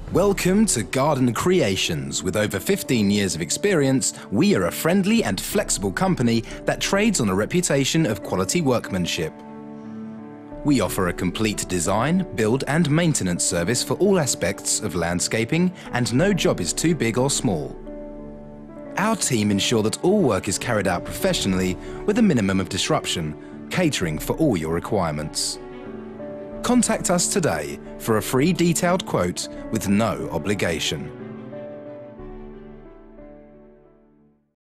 Welcome to Garden Creations. With over 15 years of experience, we are a friendly and flexible company that trades on a reputation of quality workmanship. We offer a complete design, build and maintenance service for all aspects of landscaping, and no job is too big or small. Our team ensure that all work is carried out professionally with a minimum of disruption, catering for all your requirements. Contact us today for a free detailed quote with no obligation.